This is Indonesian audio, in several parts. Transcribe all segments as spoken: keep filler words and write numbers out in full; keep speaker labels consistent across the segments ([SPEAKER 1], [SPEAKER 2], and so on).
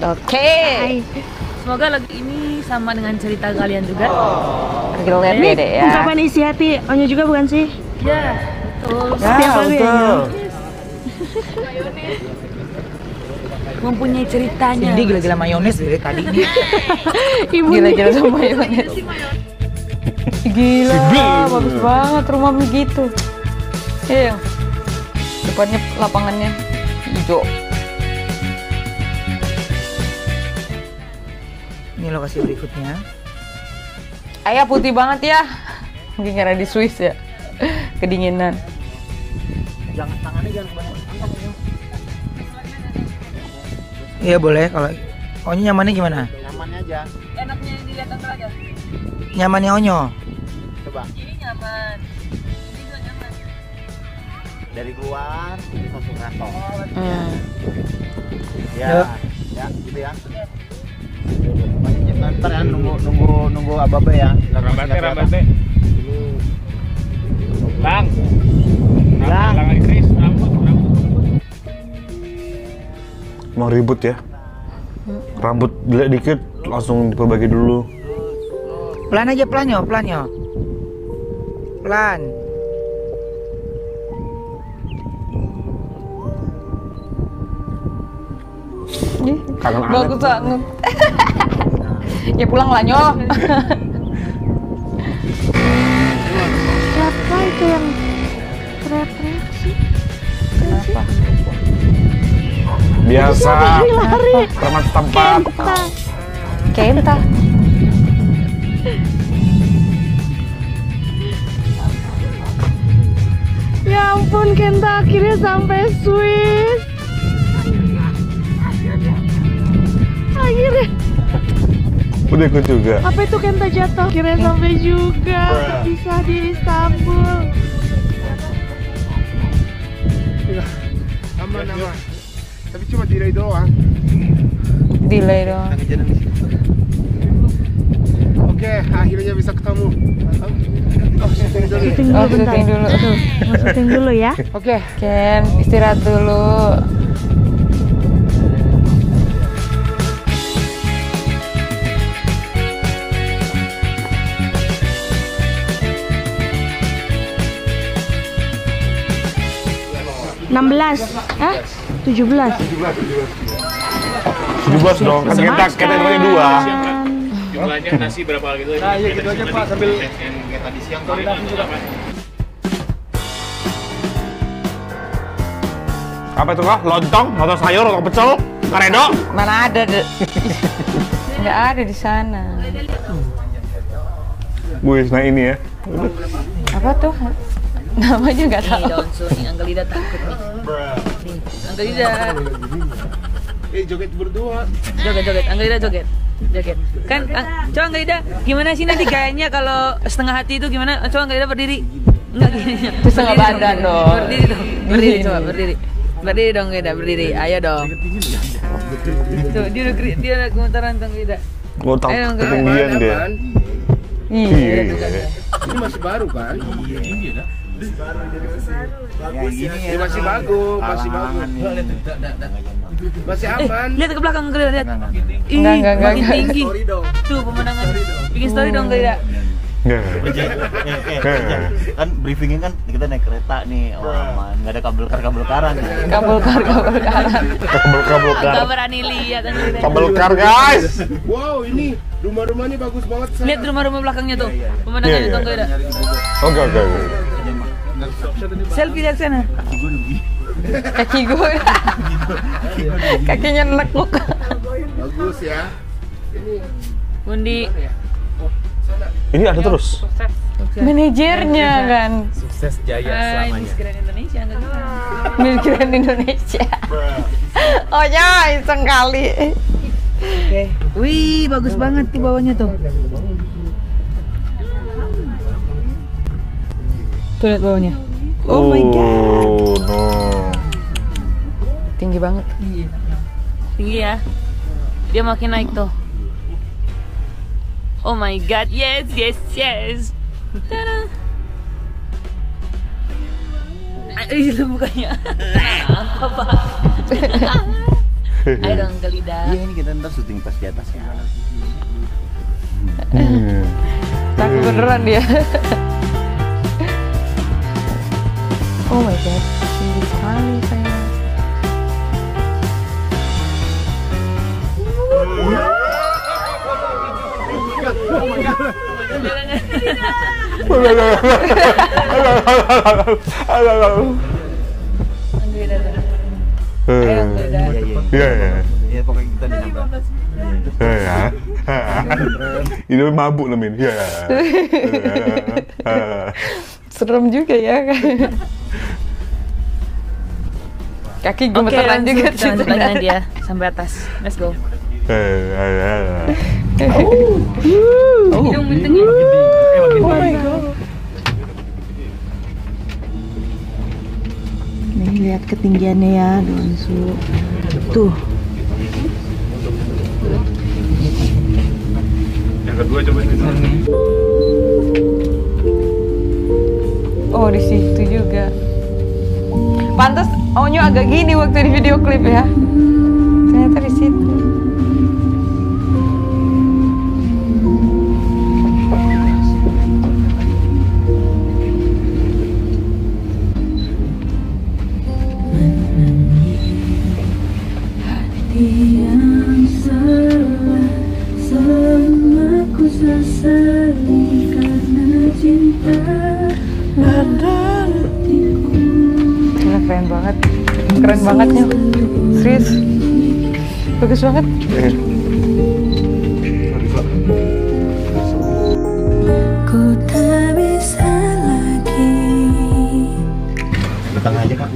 [SPEAKER 1] Oke.
[SPEAKER 2] Semoga lagu ini sama dengan cerita kalian juga.
[SPEAKER 1] Relate beda ya.
[SPEAKER 3] Ungkapan isi hati Onyo juga bukan sih?
[SPEAKER 2] Ya, betul.
[SPEAKER 3] Setiap lagu ya.
[SPEAKER 2] Mempunyai ceritanya.
[SPEAKER 4] Ini gila-gila mayones dari tadi.
[SPEAKER 1] Gila-gila sama mayones. Gila, bagus banget rumah begitu. Iya. Depannya lapangannya hijau.
[SPEAKER 4] Ini lokasi berikutnya.
[SPEAKER 1] Ayah putih banget ya. Mungkin karena di Swiss ya. Kedinginan.
[SPEAKER 4] Jangan tangannya jangan kebanyakan. Iya boleh kalau Onyo nyamannya gimana?
[SPEAKER 5] Nyamannya aja.
[SPEAKER 2] Enaknya dilihat aja.
[SPEAKER 4] Nyamannya Onyo.
[SPEAKER 5] Coba.
[SPEAKER 2] Ini nyaman. Ini juga nyaman.
[SPEAKER 5] Dari keluar masuk kantor.
[SPEAKER 1] Hmm.
[SPEAKER 5] Ya,
[SPEAKER 4] Yuk.
[SPEAKER 5] ya, gitu ya. Ntar ya nunggu nunggu nunggu apa-apa ya.
[SPEAKER 6] Rambate, rambate. Lang.
[SPEAKER 5] Lang.
[SPEAKER 6] Lang Chris, rambut, rambut.
[SPEAKER 7] Mau ribut ya? Rambut jelek dikit langsung diperbaiki dulu.
[SPEAKER 4] Pelan aja pelan yo, pelan yo. Pelan.
[SPEAKER 7] Kangen
[SPEAKER 1] Bagus banget. Ya pulang lah Nyo.
[SPEAKER 3] Siapa itu yang teriak-teriak sih?
[SPEAKER 1] Kenapa?
[SPEAKER 7] Biasa.
[SPEAKER 3] Lari.
[SPEAKER 7] Preman setempat.
[SPEAKER 3] Kenta.
[SPEAKER 1] Kenta.
[SPEAKER 3] Ya ampun, Kenta akhirnya sampai Swiss. Akhirnya.
[SPEAKER 7] Udah ikut juga.
[SPEAKER 3] Apa itu Kenta jatuh? Akhirnya sampai juga. Terpisah di Istanbul.
[SPEAKER 5] Aman aman. Tapi cuma delay doang.
[SPEAKER 1] Delay doang.
[SPEAKER 5] Oke, akhirnya bisa ketemu. Oh, syuting dulu.
[SPEAKER 3] Syuting
[SPEAKER 1] Oh,
[SPEAKER 3] dulu bentar.
[SPEAKER 1] syuting dulu.
[SPEAKER 3] Tuh, mau syuting dulu ya.
[SPEAKER 5] Oke.
[SPEAKER 1] Ken, istirahat dulu.
[SPEAKER 3] enam belas. Hah? tujuh belas.
[SPEAKER 7] tujuh belas dong, kan kita kita namanya dua.
[SPEAKER 6] Jumlahnya nasi berapa gitu?
[SPEAKER 5] Nah, iya gitu aja Pak, sambil
[SPEAKER 6] yang kayak tadi siang
[SPEAKER 5] koordinasi juga Pak.
[SPEAKER 7] Apa itu kah? Lontong, lontong sayur, lontong pecel, karedo.
[SPEAKER 1] Mana ada? De- Nggak ada di sana.
[SPEAKER 7] Wih, nah ini ya.
[SPEAKER 1] Apa tuh? Namanya nggak tahu.
[SPEAKER 2] Nih daun nih, Angga Lida takut nih. Nih, Angga Lida.
[SPEAKER 5] Eh, joget berdua.
[SPEAKER 2] Joget, joget. Angga Lida joget. Joget. Kan, ang- coba Angga Lida, gimana sih nanti gayanya kalau setengah hati itu gimana? Coba Angga Lida berdiri. Enggak gini.
[SPEAKER 1] Terus setengah
[SPEAKER 2] Berdiri
[SPEAKER 1] badan dong.
[SPEAKER 2] Berdiri dong. Berdiri coba, berdiri. Berdiri dong Angga Lida, berdiri. Ayo dong. Tuh, dia udah geri- dia udah gemetaran tuh Angga Lida.
[SPEAKER 7] Gua tahu
[SPEAKER 2] Ayo, enggak.
[SPEAKER 7] ketinggian dia.
[SPEAKER 1] Iya.
[SPEAKER 7] Iya.
[SPEAKER 5] Ini masih baru kan? Iya, ini dah. Bagus ya. Ini masih bagus, masih bagus. Masih
[SPEAKER 2] Eh,
[SPEAKER 5] aman.
[SPEAKER 2] lihat ke belakang Angga Lida, lihat. Ih,
[SPEAKER 1] Enggak, enggak, enggak,
[SPEAKER 2] makin
[SPEAKER 1] enggak.
[SPEAKER 2] tinggi.
[SPEAKER 5] Sorry dong.
[SPEAKER 2] Tuh pemandangan. Bikin story dong Angga Lida.
[SPEAKER 7] Enggak.
[SPEAKER 8] Kan briefingin kan kita naik kereta nih, oh aman, nggak ada kabel kar kabel karan.
[SPEAKER 1] Kabel kar, kabel karan.
[SPEAKER 7] Kabel-kabel kar.
[SPEAKER 2] Gak berani lihat Angga Lida.
[SPEAKER 7] Kabel kar, guys.
[SPEAKER 5] Wow, ini rumah-rumahnya bagus banget. Sa.
[SPEAKER 2] Lihat rumah-rumah belakangnya tuh.
[SPEAKER 7] Iya,
[SPEAKER 2] Pemandangannya
[SPEAKER 7] iya.
[SPEAKER 2] tuh Angga Lida.
[SPEAKER 7] Oke, oke, oke.
[SPEAKER 2] Selfie dari sana.
[SPEAKER 1] Kaki gue. Kakinya nekuk.
[SPEAKER 5] Bagus ya.
[SPEAKER 2] Bundi.
[SPEAKER 7] Ini ada terus.
[SPEAKER 1] Manajernya kan.
[SPEAKER 6] Sukses jaya
[SPEAKER 2] Ah, ini
[SPEAKER 6] selamanya.
[SPEAKER 2] Grand Indonesia Angga Lida.
[SPEAKER 1] Migran Indonesia. Oh ya, iseng kali.
[SPEAKER 2] Oke. Wih, bagus banget tuh bawahnya tuh. Tuh lihat bawahnya. Oh, my god.
[SPEAKER 7] Oh, no.
[SPEAKER 1] Tinggi banget.
[SPEAKER 2] Tinggi ya. Dia makin naik tuh. Oh my god, yes, yes, yes. Tada. Ah, itu mukanya. Apa? Ayo dong Uncle Ida.
[SPEAKER 8] Iya ini kita ntar syuting pas di atas ya.
[SPEAKER 7] Hmm.
[SPEAKER 1] Laki beneran dia. Oh my god, tinggi sekali sayang.
[SPEAKER 7] Iya, iya.
[SPEAKER 8] Iya pokoknya kita di nambah.
[SPEAKER 7] Iya. Ini mabuk namanya. Iya.
[SPEAKER 1] Serem juga ya. Kaki
[SPEAKER 2] Oke,
[SPEAKER 1] gemeteran
[SPEAKER 2] langsung
[SPEAKER 1] juga
[SPEAKER 2] kita lanjut lagi nanti ya sampai atas. Let's go. Hidung bintangnya.
[SPEAKER 1] Oh my god.
[SPEAKER 3] Nih lihat ketinggiannya ya, Donsu. Tuh.
[SPEAKER 6] Yang kedua coba kita.
[SPEAKER 1] Oh di situ juga. Pantas Onyo agak gini waktu di video klip ya. Ternyata di situ.
[SPEAKER 3] Yang selama ku sesali karena cinta ada hatiku.
[SPEAKER 1] Gila, keren banget. Keren bangetnya. Serius. Bagus banget.
[SPEAKER 3] Ku tak bisa lagi.
[SPEAKER 8] Datang aja kak.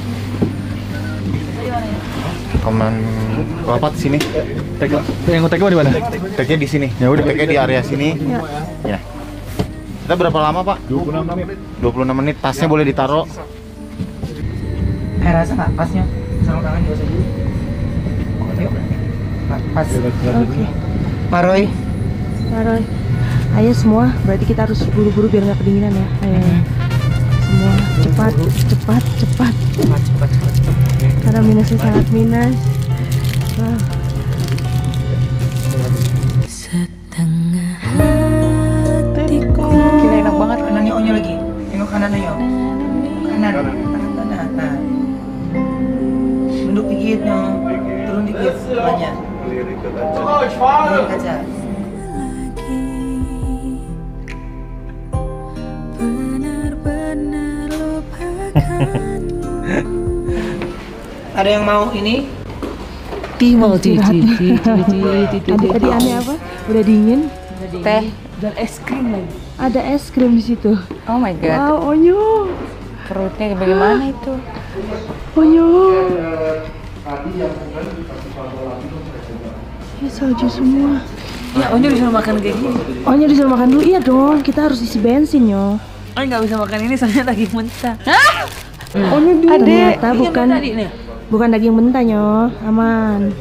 [SPEAKER 8] Komen rapat sini.
[SPEAKER 6] Tek, yang tek di mana?
[SPEAKER 8] Teknya di sini. Ya udah. Teknya di area sini. Ya. Kita berapa lama pak?
[SPEAKER 6] dua puluh enam menit.
[SPEAKER 8] dua puluh enam menit. Tasnya boleh ditaruh.
[SPEAKER 4] Eh rasa nggak pasnya? Sarung tangan juga saja. Yuk. Pas.
[SPEAKER 3] Oke.
[SPEAKER 4] Pak Roy.
[SPEAKER 3] Taruh. Ayo semua, berarti kita harus buru-buru biar nggak kedinginan ya. Ayo. Semua cepat, cepat, cepat.
[SPEAKER 4] Cepat, cepat, cepat, cepat.
[SPEAKER 3] Karena minusnya sangat minus. Wah. Setengah hatiku.
[SPEAKER 1] Gila enak banget.
[SPEAKER 4] Kanannya Onyo lagi. Tengok kanan Onyo. Kanan. Tangan kanan. Nah. Tunduk dikit Nyo. Turun dikit. Banyak. Lirik kaca.
[SPEAKER 3] Benar-benar lupakan.
[SPEAKER 4] Ada yang mau ini?
[SPEAKER 2] Timau cici
[SPEAKER 3] Tadi tadi aneh apa? Udah dingin.
[SPEAKER 1] Teh.
[SPEAKER 2] dan es krim lagi.
[SPEAKER 3] Ada es krim di situ.
[SPEAKER 1] Oh my god.
[SPEAKER 3] Wow, Onyo.
[SPEAKER 1] Perutnya bagaimana itu?
[SPEAKER 3] Onyo. Ya salju semua.
[SPEAKER 2] Ya, Onyo disuruh makan kayak gini.
[SPEAKER 3] Onyo disuruh makan dulu, iya dong. Kita harus isi bensin, Nyo.
[SPEAKER 2] Onyo nggak bisa makan ini soalnya daging mentah.
[SPEAKER 3] Onyo dulu.
[SPEAKER 1] Adek.
[SPEAKER 3] Ternyata bukan
[SPEAKER 2] tadi nih.
[SPEAKER 3] bukan daging mentah, Nyo. Aman.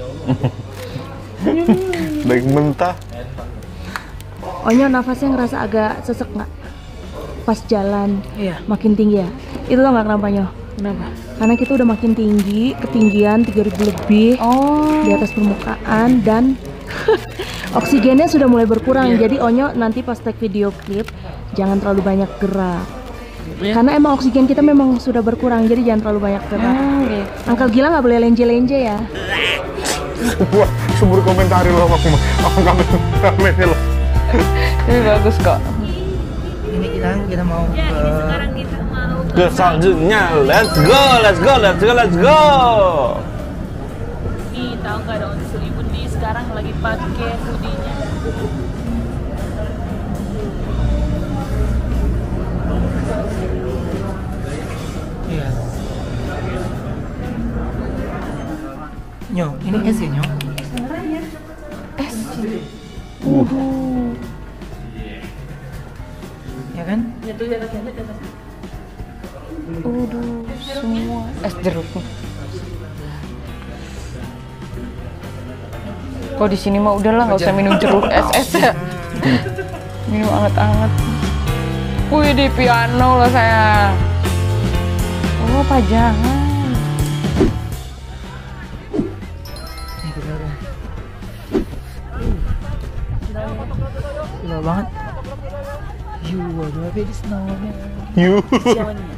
[SPEAKER 7] Daging mentah.
[SPEAKER 3] Onyo nafasnya ngerasa agak sesek nggak? Pas jalan.
[SPEAKER 2] Iya.
[SPEAKER 3] Makin tinggi ya. Itu tau nggak kenapa, Nyo?
[SPEAKER 2] Kenapa?
[SPEAKER 3] Karena kita udah makin tinggi, ketinggian tiga ribu lebih
[SPEAKER 1] Oh.
[SPEAKER 3] di atas permukaan dan oksigennya sudah mulai berkurang. Jadi Onyo nanti pas take video klip jangan terlalu banyak gerak.
[SPEAKER 2] Iya.
[SPEAKER 3] Karena emang oksigen kita memang sudah berkurang, jadi jangan terlalu banyak gerak.
[SPEAKER 1] Hmm, gitu.
[SPEAKER 3] Angkel gila nggak boleh lenje-lenje ya.
[SPEAKER 7] Wah, sumber komentari lo sama sama kamennya lo.
[SPEAKER 1] Ini bagus kok.
[SPEAKER 4] Ini kita kita mau ke
[SPEAKER 7] Ke selanjutnya, let's go, let's go, let's go, let's go.
[SPEAKER 2] Nih, tahu nggak dong, Ibu nih sekarang lagi pakai hoodie-nya.
[SPEAKER 4] Iya. Nyo, ini es ya Nyo? Es. Uh. Ya kan?
[SPEAKER 2] Itu ya atas atas atas.
[SPEAKER 1] Udah semua es jeruk nih. Kok di sini mah udahlah nggak usah minum jeruk es-es ya. Minum anget-anget. Wih di piano loh saya. Oh pajangan.
[SPEAKER 2] Gila banget. You are the baby snowman.
[SPEAKER 7] You.
[SPEAKER 2] Siapa nih?